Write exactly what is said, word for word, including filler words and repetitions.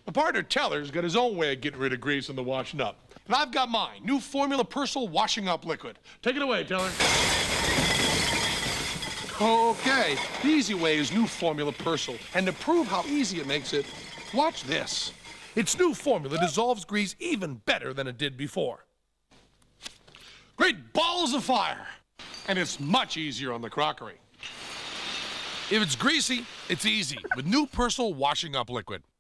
My partner Teller's got his own way of getting rid of grease in the washing up. And I've got mine, new formula Persil washing up liquid. Take it away, Teller. Okay, the easy way is new formula Persil. And to prove how easy it makes it, watch this. Its new formula dissolves grease even better than it did before. Great balls of fire. And it's much easier on the crockery. If it's greasy, it's easy with new Persil washing up liquid.